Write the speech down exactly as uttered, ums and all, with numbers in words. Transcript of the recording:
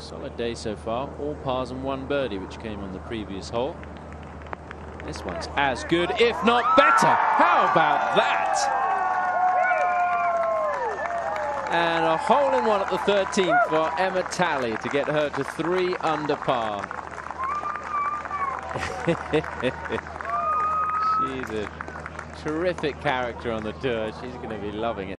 Solid day so far. All pars and one birdie, which came on the previous hole. This one's as good, if not better. How about that? And a hole in one at the thirteenth for Emma Talley to get her to three under par. She's a terrific character on the tour. She's going to be loving it.